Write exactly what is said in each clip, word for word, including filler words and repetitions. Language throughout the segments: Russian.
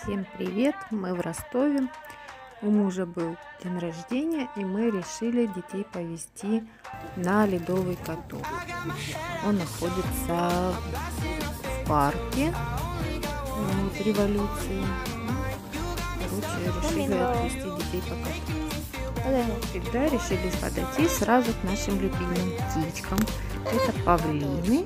Всем привет! Мы в Ростове. У мужа был день рождения, и мы решили детей повезти на ледовый каток. Он находится в парке вот, Революции. Короче, решили отвезти детей покататься. Всегда решили подойти сразу к нашим любимым птичкам. Это павлины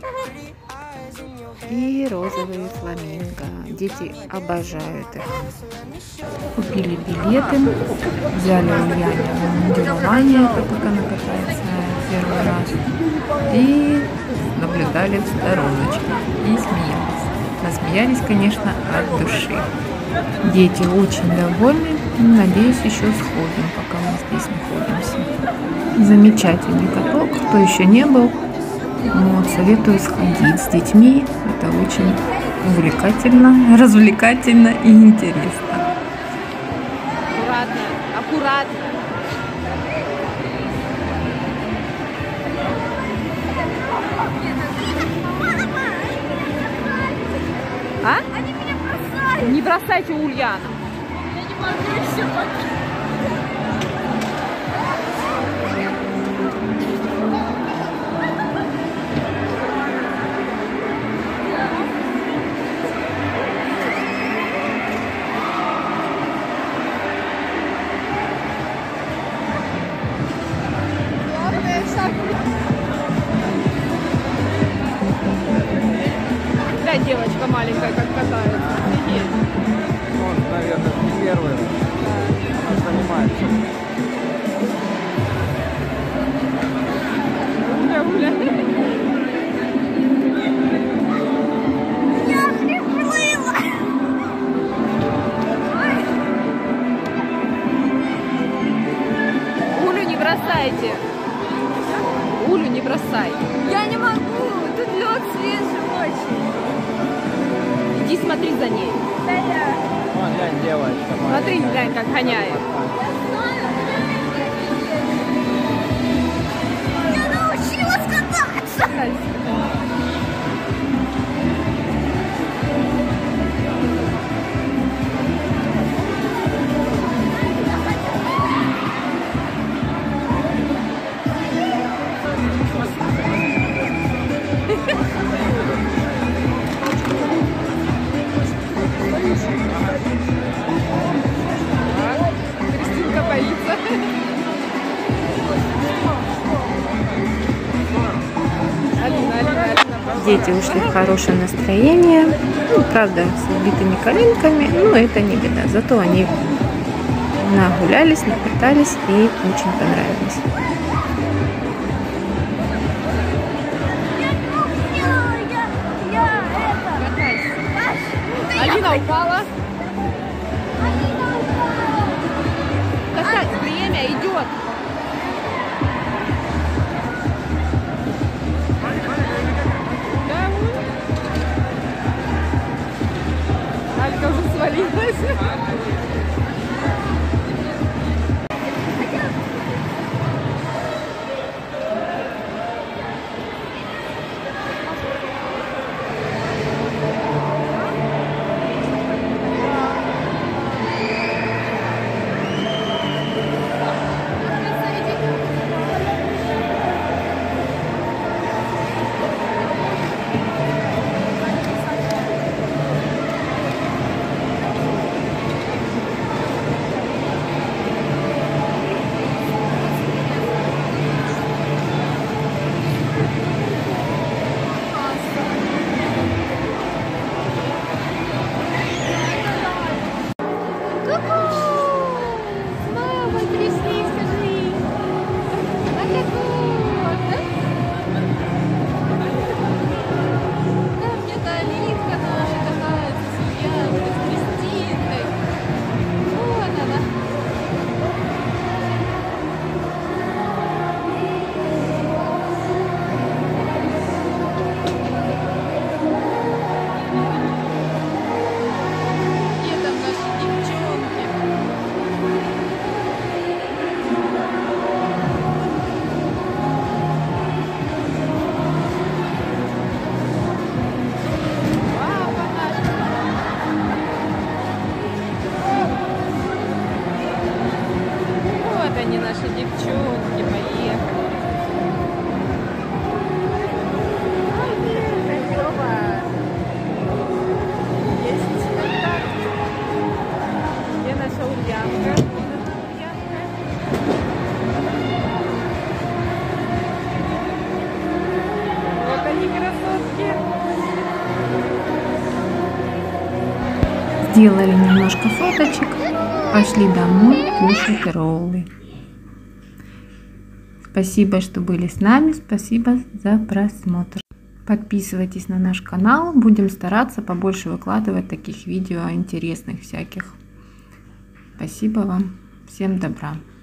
и розовые фламинго. Дети обожают их. Купили билеты, взяли у Яни мундирование, как она катается первый раз, и наблюдали в стороночке и смеялись. Насмеялись, конечно, от души. Дети очень довольны. Надеюсь, еще сходим, пока мы здесь находимся. Замечательный каток. Кто еще не был, вот, советую сходить с детьми. Это очень увлекательно, развлекательно и интересно. Аккуратно, аккуратно. А? Они меня бросают. Не бросайте Ульяну. Я не могу еще пока. Да, девочка маленькая, как катается. Он, наверное, не первый. Он занимается. Я приплыла! Улю не бросайте. Улю не бросай. Я не могу! Тут лед свежий очень. Иди смотри за ней. Да я. Вон, глянь, девочка. Смотри, маленькая. глянь, как гоняет. Я научилась кататься! Кристинка боится. Алина, Алина, Алина. Дети ушли в хорошее настроение. Ну, правда, с убитыми коленками, но это не беда. Зато они нагулялись, накатались и очень понравились. Я, я, я это... Алина упала. Алина упала! Кстати, время идет. Да, Уля? Алька уже свалилась. Сделали немножко фоточек, пошли домой кушать роллы. Спасибо, что были с нами, спасибо за просмотр. Подписывайтесь на наш канал, будем стараться побольше выкладывать таких видео интересных всяких. Спасибо вам, всем добра.